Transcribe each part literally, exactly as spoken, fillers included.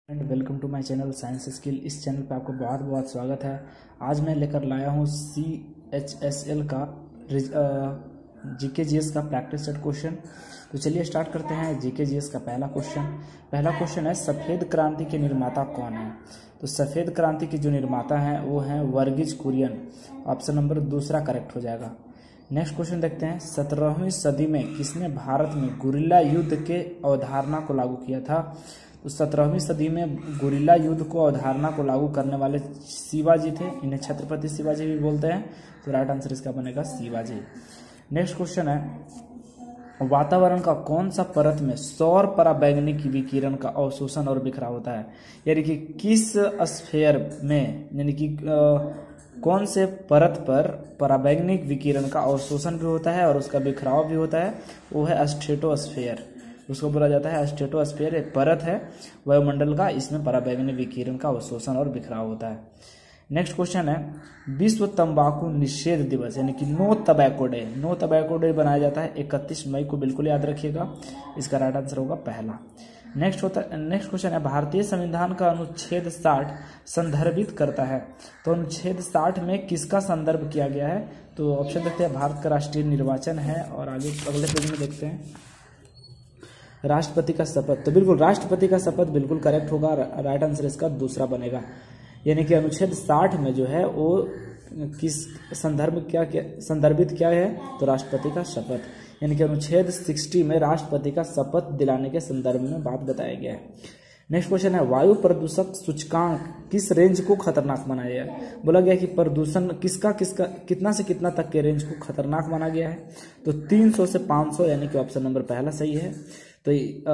And welcome to my channel science skill. इस channel पे आपको बहुत बहुत स्वागत है। आज मैं लेकर लाया हूँ सी एच एस एल का जी के जी एस का प्रैक्टिस सेट क्वेश्चन। तो चलिए स्टार्ट करते हैं। जी के जी एस का पहला क्वेश्चन पहला क्वेश्चन है, सफ़ेद क्रांति के निर्माता कौन है? तो सफ़ेद क्रांति के जो निर्माता हैं वो हैं वर्गीज कुरियन। ऑप्शन नंबर दूसरा करेक्ट हो जाएगा। नेक्स्ट क्वेश्चन देखते हैं, सत्रहवीं सदी में किसने भारत में गुरिल्ला युद्ध के अवधारणा को लागू किया था? तो सत्रहवीं सदी में गुरिल्ला युद्ध को अवधारणा को लागू करने वाले शिवाजी थे। इन्हें छत्रपति शिवाजी भी बोलते हैं। तो राइट आंसर इसका बनेगा शिवाजी। नेक्स्ट क्वेश्चन है, वातावरण का कौन सा परत में सौर पराबैंगनी विकिरण का अवशोषण और बिखराव होता है? यानी कि किस स्फीयर में, यानी कि कौन से परत पर पराबैंगनिक विकिरण का अवशोषण भी होता है और उसका बिखराव भी होता है? वो है स्ट्रेटोस्फीयर। उसको बोला जाता है स्ट्रेटोस्फीयर। एक परत है वायुमंडल का, इसमें पराबैंगनी विकिरण का अवशोषण और बिखराव होता है। नेक्स्ट क्वेश्चन है, विश्व तंबाकू निषेध दिवस यानी कि no tobacco day no tobacco day बनाया जाता है इकतीस मई को। बिल्कुल याद रखिएगा। इसका राइट आंसर होगा पहला। नेक्स्ट होता नेक्स्ट क्वेश्चन है, भारतीय संविधान का अनुच्छेद साठ संदर्भित करता है। तो अनुच्छेद साठ में किसका संदर्भ किया गया है? तो ऑप्शन देखते हैं, भारत का राष्ट्रीय निर्वाचन है। और आगे अगले पेज में देखते हैं, राष्ट्रपति का शपथ। तो बिल्कुल राष्ट्रपति का शपथ बिल्कुल करेक्ट होगा। राइट आंसर इसका दूसरा बनेगा। यानी कि अनुच्छेद साठ में जो है वो किस संदर्भ क्या क्या संदर्भित क्या है? तो राष्ट्रपति का शपथ। यानी कि अनुच्छेद साठ में राष्ट्रपति का शपथ दिलाने के संदर्भ में बात बताया गया है। नेक्स्ट क्वेश्चन है, वायु प्रदूषक सूचकांक किस रेंज को खतरनाक माना गया है? बोला गया कि प्रदूषण किसका किसका कितना से कितना तक के रेंज को खतरनाक माना गया है? तो तीन सौ से पाँच सौ, यानी कि ऑप्शन नंबर पहला सही है। तो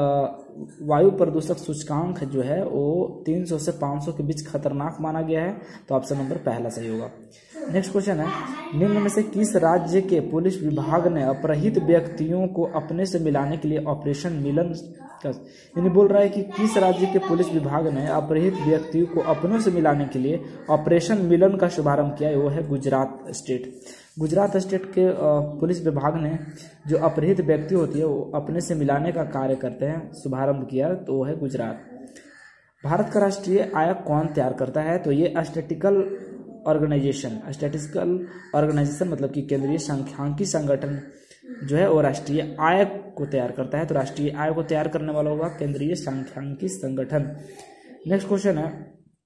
वायु प्रदूषक सूचकांक जो है वो तीन सौ से पाँच सौ के बीच खतरनाक माना गया है। तो ऑप्शन नंबर पहला सही होगा। नेक्स्ट क्वेश्चन है, निम्न में से किस राज्य के पुलिस विभाग ने अपहृत व्यक्तियों को अपने से मिलाने के लिए ऑपरेशन मिलन का, यानी बोल रहा है कि किस राज्य के पुलिस विभाग ने अपहृत व्यक्तियों को अपनों से मिलाने के लिए ऑपरेशन मिलन का शुभारंभ किया है? वो है गुजरात स्टेट। गुजरात स्टेट के पुलिस विभाग ने जो अपहृत व्यक्ति होती है वो अपने से मिलाने का कार्य करते हैं, शुभारंभ किया। तो वो है गुजरात। भारत का राष्ट्रीय आयोग कौन तैयार करता है? तो ये स्टैटिस्टिकल ऑर्गेनाइजेशन स्टैटिस्टिकल ऑर्गेनाइजेशन मतलब कि केंद्रीय सांख्यिकी संगठन जो है वो राष्ट्रीय आयोग को तैयार करता है। तो राष्ट्रीय आयोग को तैयार करने वाला होगा केंद्रीय सांख्यिकी संगठन। नेक्स्ट क्वेश्चन है,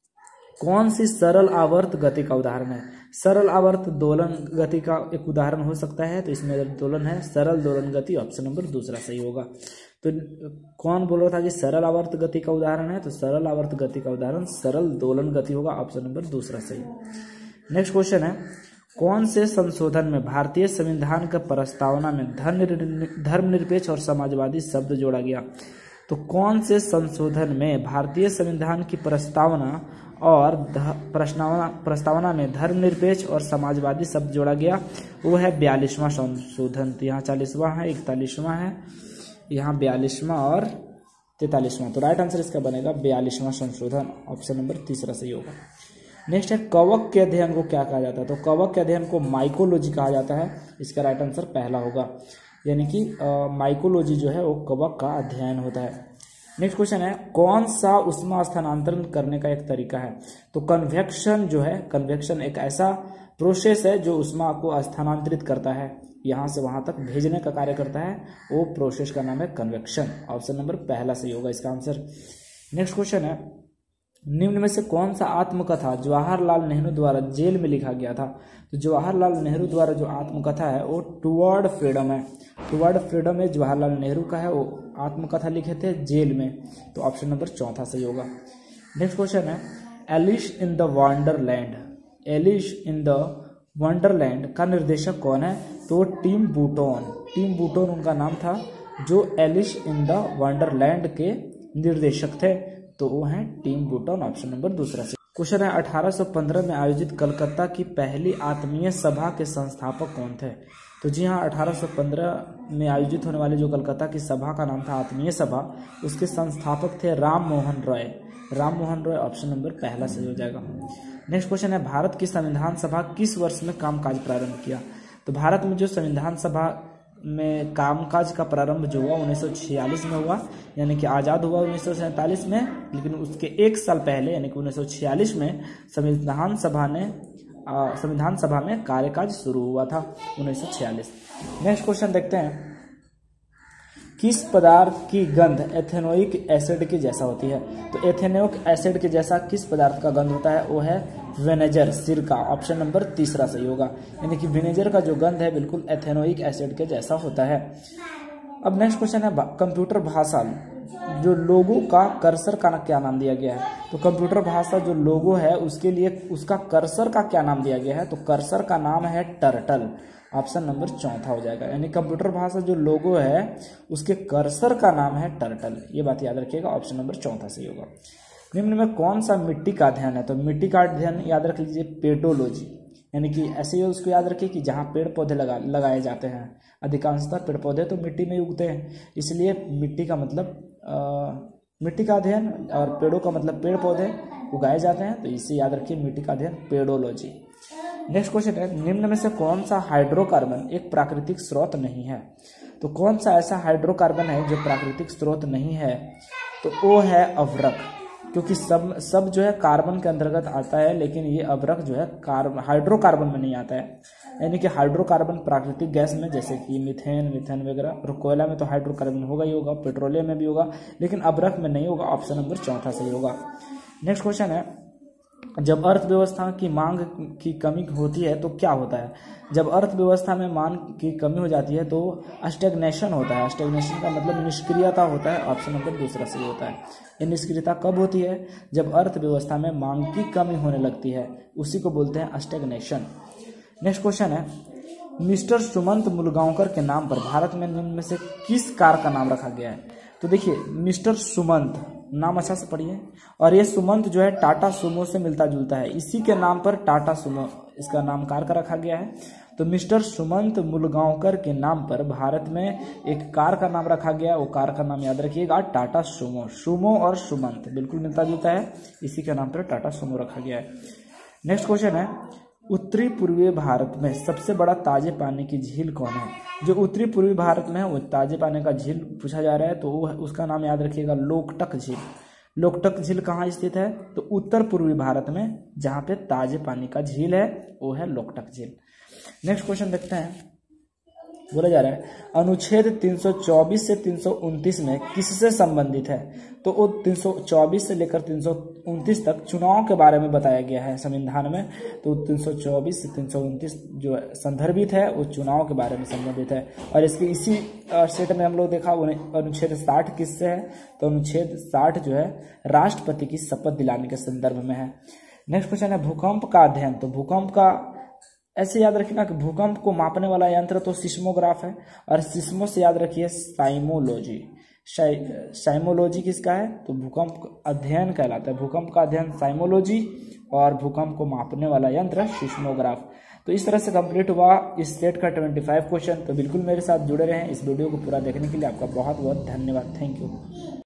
कौन सी सरल आवर्त गति का उदाहरण है? सरल आवर्त दोलन गति का एक उदाहरण हो सकता है। तो इसमें दोलन है, सरल दोलन गति। ऑप्शन नंबर दूसरा सही होगा। तो कौन बोल रहा था कि सरल आवर्त गति का उदाहरण है? तो सरल आवर्त गति का उदाहरण सरल दोलन गति होगा। ऑप्शन नंबर दूसरा सही। नेक्स्ट क्वेश्चन है, कौन से संशोधन में भारतीय संविधान का प्रस्तावना में धर्मनिरपेक्ष और समाजवादी शब्द जोड़ा गया? तो कौन से संशोधन में भारतीय संविधान की प्रस्तावना और प्रस्तावना प्रस्तावना में धर्मनिरपेक्ष और समाजवादी शब्द जोड़ा गया? वो है बयालीसवां संशोधन। तो यहाँ चालीसवां है, इकतालीसवां है, यहाँ बयालीसवां और तैतालीसवां। तो राइट आंसर इसका बनेगा बयालीसवां संशोधन। ऑप्शन नंबर तीसरा सही होगा। नेक्स्ट है, कवक के अध्ययन को क्या कहा जाता है? तो कवक के अध्ययन को माइकोलॉजी कहा जाता है। इसका राइट आंसर पहला होगा। यानी कि माइकोलॉजी जो है वो कवक का अध्ययन होता है। नेक्स्ट क्वेश्चन है, कौन सा उष्मा स्थानांतरण करने का एक तरीका है? तो कन्वेक्शन जो है, कन्वेक्शन एक ऐसा प्रोसेस है जो उष्मा को स्थानांतरित करता है, यहाँ से वहां तक भेजने का कार्य करता है। वो प्रोसेस का नाम है कन्वेक्शन। ऑप्शन नंबर पहला सही होगा इसका आंसर। नेक्स्ट क्वेश्चन है, निम्न में से कौन सा आत्मकथा जवाहरलाल नेहरू द्वारा जेल में लिखा गया था? तो जवाहरलाल नेहरू द्वारा जो आत्मकथा है वो टुवर्ड फ्रीडम है। टुवर्ड फ्रीडम में जवाहरलाल नेहरू का है, वो आत्मकथा लिखे थे जेल में। तो ऑप्शन नंबर चौथा सही होगा। नेक्स्ट क्वेश्चन है, Alice in the Wonderland Alice in the Wonderland का निर्देशक कौन है? तो टिम बर्टन टिम बर्टन उनका नाम था, जो एलिस इन द वंडरलैंड के निर्देशक थे। तो वो हैं टिम बर्टन। ऑप्शन नंबर दूसरा से। क्वेश्चन है, अठारह सौ पंद्रह में आयोजित कलकत्ता की पहली आत्मीय सभा के संस्थापक कौन थे? तो जी हाँ, अठारह सौ पंद्रह में आयोजित होने वाली जो कलकत्ता की सभा का नाम था आत्मीय सभा, उसके संस्थापक थे राम मोहन रॉय राम मोहन रॉय। ऑप्शन नंबर पहला सही हो जाएगा। नेक्स्ट क्वेश्चन है, भारत की संविधान सभा किस वर्ष में कामकाज प्रारंभ किया? तो भारत में जो संविधान सभा में कामकाज का प्रारंभ जो हुआ उन्नीस सौ छियालीस में हुआ, यानी कि आज़ाद हुआ उन्नीस सौ सैंतालीस में, लेकिन उसके एक साल पहले यानी कि उन्नीस सौ छियालीस में संविधान सभा ने संविधान सभा में कार्यकाज शुरू हुआ था उन्नीस सौ छियालीस। नेक्स्ट क्वेश्चन देखते हैं, किस पदार्थ की गंध एथेनोइक एसिड के जैसा होती है? तो एथेनोइक एसिड के जैसा किस पदार्थ का गंध होता है? वो है विनेगर, सिरका। ऑप्शन नंबर तीसरा सही होगा, यानी कि विनेगर का जो गंध है बिल्कुल एथेनोइक एसिड के जैसा होता है। अब नेक्स्ट क्वेश्चन है, कंप्यूटर भाषा जो लोगो का कर्सर का क्या नाम दिया गया है? तो कंप्यूटर भाषा जो लोगो है उसके लिए उसका कर्सर का क्या नाम दिया गया है? तो कर्सर का नाम है टर्टल। ऑप्शन नंबर चौथा हो जाएगा, यानी कंप्यूटर भाषा जो लोगो है उसके कर्सर का नाम है टर्टल। ये बात याद रखिएगा, ऑप्शन नंबर चौथा सही होगा। निम्न में कौन सा मिट्टी का अध्ययन है? तो मिट्टी का अध्ययन याद रख लीजिए पेडोलॉजी, यानी कि ऐसे ही उसको याद रखिए कि जहाँ पेड़ पौधे लगा लगाए जाते हैं, अधिकांशतः पेड़ पौधे तो मिट्टी में ही उगते हैं, इसलिए मिट्टी का मतलब आ, मिट्टी का अध्ययन, और पेड़ों का मतलब पेड़ पौधे उगाए जाते हैं, तो इसे याद रखिए मिट्टी का अध्ययन पेडोलॉजी। नेक्स्ट क्वेश्चन है, निम्न में से कौन सा हाइड्रोकार्बन एक प्राकृतिक स्रोत नहीं है? तो कौन सा ऐसा हाइड्रोकार्बन है जो प्राकृतिक स्रोत नहीं है? तो वो है अवरक, क्योंकि सब सब जो है कार्बन के अंतर्गत आता है, लेकिन ये अवरक जो है कार्बन हाइड्रोकार्बन में नहीं आता है। यानी कि हाइड्रोकार्बन प्राकृतिक गैस में, जैसे कि मीथेन मीथेन वगैरह, और कोयला में तो हाइड्रोकार्बन होगा ही होगा, पेट्रोलियम में भी होगा, लेकिन अवरक में नहीं होगा। ऑप्शन नंबर चौथा सही होगा। नेक्स्ट क्वेश्चन है, जब अर्थव्यवस्था की मांग की कमी होती है तो क्या होता है? जब अर्थव्यवस्था में मांग की कमी हो जाती है तो स्टैग्नेशन होता है। स्टैग्नेशन का मतलब निष्क्रियता होता है। ऑप्शन नंबर दूसरा सही होता है। ये निष्क्रियता कब होती है? जब अर्थव्यवस्था में मांग की कमी होने लगती है, उसी को बोलते हैं स्टैग्नेशन। नेक्स्ट क्वेश्चन है, मिस्टर सुमंत मुलगांवकर के नाम पर भारत में निम्न में से किस कार का नाम रखा गया है? तो देखिए, मिस्टर सुमंत नाम अच्छा से पढ़िए, और ये सुमंत जो है टाटा सुमो से मिलता जुलता है, इसी के नाम पर टाटा सुमो इसका नाम कार का रखा गया है। तो मिस्टर सुमंत मुलगांवकर के नाम पर भारत में एक कार का नाम रखा गया, वो कार का नाम याद रखिएगा टाटा सुमो। सुमो और सुमंत बिल्कुल मिलता जुलता है, इसी के नाम पर टाटा सुमो रखा गया है। नेक्स्ट क्वेश्चन है, उत्तरी पूर्वी भारत में सबसे बड़ा ताजे पानी की झील कौन है? जो उत्तरी पूर्वी भारत में है वो ताजे पानी का झील पूछा जा रहा है, तो वो उसका नाम याद रखिएगा लोकटक झील। लोकटक झील कहाँ स्थित है? तो उत्तर पूर्वी भारत में, जहाँ पे ताजे पानी का झील है वो है लोकटक झील। नेक्स्ट क्वेश्चन देखते हैं, बोला जा रहा है अनुच्छेद तीन सौ चौबीस से तीन सौ उनतीस में किससे संबंधित है? तो वो तीन सौ चौबीस से लेकर तीन सौ उनतीस तक चुनाव के बारे में बताया गया है संविधान में। तो तीन सौ चौबीस से तीन सौ उनतीस जो संदर्भित है वो चुनाव के बारे में संबंधित है। और इसके इसी सेट में हम लोग देखा अनुच्छेद साठ किससे है? तो अनुच्छेद साठ जो है राष्ट्रपति की शपथ दिलाने के संदर्भ में है। नेक्स्ट क्वेश्चन है, भूकंप का अध्ययन। तो भूकंप का ऐसे याद रखिएगा कि भूकंप को मापने वाला यंत्र तो सिस्मोग्राफ है, और सिस्मो से याद रखिए साइमोलॉजी। साइमोलॉजी किसका है? तो भूकंप अध्ययन कहलाता है। भूकंप का अध्ययन साइमोलॉजी, और भूकंप को मापने वाला यंत्र सिस्मोग्राफ। तो इस तरह से कंप्लीट हुआ इस सेट का पच्चीस क्वेश्चन। तो बिल्कुल मेरे साथ जुड़े रहें। इस वीडियो को पूरा देखने के लिए आपका बहुत बहुत धन्यवाद। Thank you.